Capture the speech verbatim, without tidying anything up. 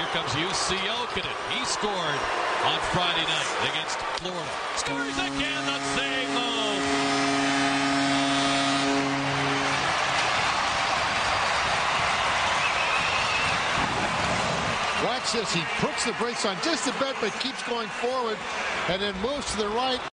here comes U C Okinen. He scored on Friday night against Florida. Scores again, the same move. Watch this. He puts the brakes on just a bit, but keeps going forward and then moves to the right.